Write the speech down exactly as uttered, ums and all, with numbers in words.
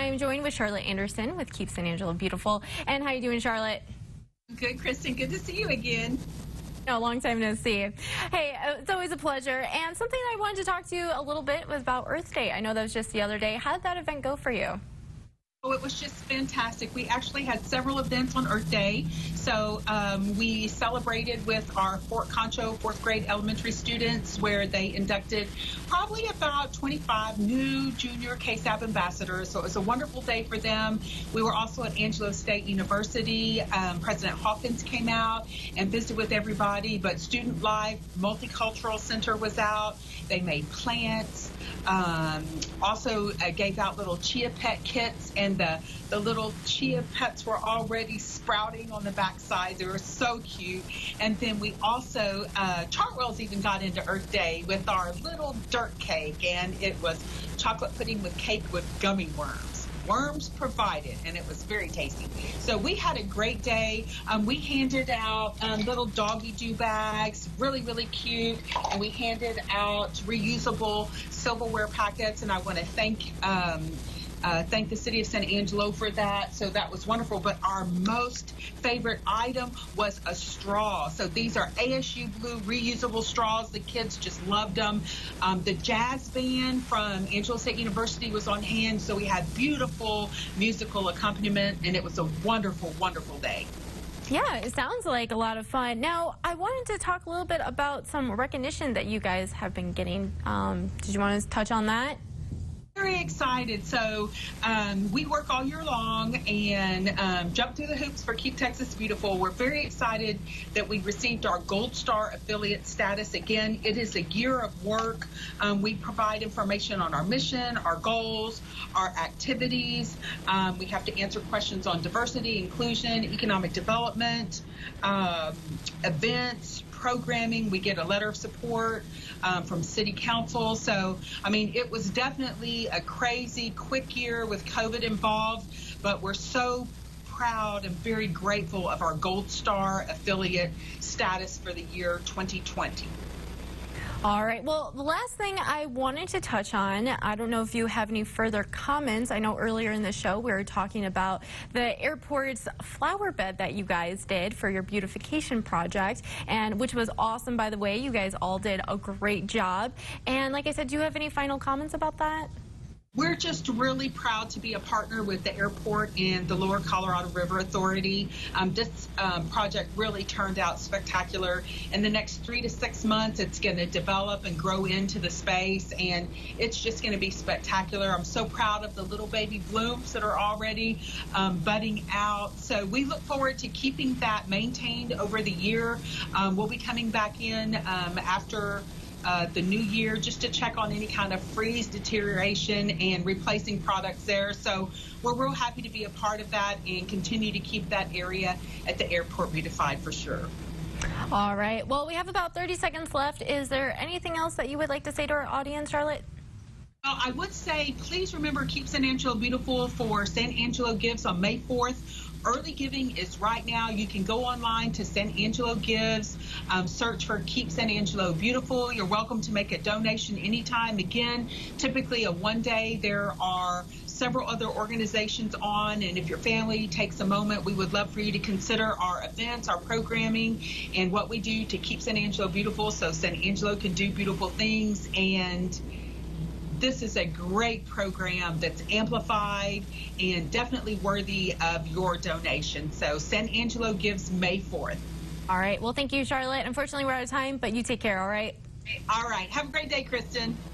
I am joined with Charlotte Anderson with Keep San Angelo Beautiful. And how you doing, Charlotte? Good, Kristen. Good to see you again. No, long time no see. Hey, it's always a pleasure. And something I wanted to talk to you a little bit was about Earth Day. I know that was just the other day. How did that event go for you? Oh, it was just fantastic. We actually had several events on Earth Day. So um, we celebrated with our Fort Concho fourth grade elementary students, where they inducted probably about twenty-five new junior K S A B ambassadors. So it was a wonderful day for them. We were also at Angelo State University. Um, President Hawkins came out and visited with everybody, but Student Life Multicultural Center was out. They made plants. Um, also uh, gave out little chia pet kits, and the, the little chia pets were already sprouting on the backside. They were so cute. And then we also, uh, Chartwell's even got into Earth Day with our little dirt cake, and it was chocolate pudding with cake with gummy worms. Worms provided, and it was very tasty. So we had a great day. Um, we handed out um, little doggy do bags, really, really cute, and we handed out reusable silverware packets, and I want to thank um, Uh, thank the city of San Angelo for that. So that was wonderful. But our most favorite item was a straw. So these are A S U Blue reusable straws. The kids just loved them. Um, the jazz band from Angelo State University was on hand. So we had beautiful musical accompaniment, and it was a wonderful, wonderful day. Yeah, it sounds like a lot of fun. Now, I wanted to talk a little bit about some recognition that you guys have been getting. Um, did you want to touch on that? Very excited. So um, we work all year long and um, jump through the hoops for Keep Texas Beautiful. We're very excited that we received our Gold Star affiliate status. Again, it is a year of work. Um, we provide information on our mission, our goals, our activities. Um, we have to answer questions on diversity, inclusion, economic development, um, events, programming. We get a letter of support um, from City Council. So, I mean, it was definitely a crazy, quick year with COVID involved, but we're so proud and very grateful of our Gold Star affiliate status for the year twenty twenty. All right. Well, the last thing I wanted to touch on, I don't know if you have any further comments. I know earlier in the show we were talking about the airport's flower bed that you guys did for your beautification project, and which was awesome, by the way. You guys all did a great job. And like I said, do you have any final comments about that? We're just really proud to be a partner with the airport and the Lower Colorado River Authority. Um, this um, project really turned out spectacular. In the next three to six months, it's going to develop and grow into the space, and it's just going to be spectacular. I'm so proud of the little baby blooms that are already um, budding out. So we look forward to keeping that maintained over the year. Um, we'll be coming back in um, after Uh, the new year just to check on any kind of freeze deterioration and replacing products there. So we're real happy to be a part of that and continue to keep that area at the airport beautified for sure. All right. Well, we have about thirty seconds left. Is there anything else that you would like to say to our audience, Charlotte? Well, I would say please remember Keep San Angelo Beautiful for San Angelo Gives on May fourth. Early giving is right now. You can go online to San Angelo Gives, um, search for Keep San Angelo Beautiful. You're welcome to make a donation anytime. Again, typically a one day. There are several other organizations on, and if your family takes a moment, we would love for you to consider our events, our programming, and what we do to keep San Angelo beautiful so San Angelo can do beautiful things. And this is a great program that's amplified and definitely worthy of your donation. So San Angelo Gives May fourth. All right. Well, thank you, Charlotte. Unfortunately, we're out of time, but you take care, all right? All right. Have a great day, Kristen.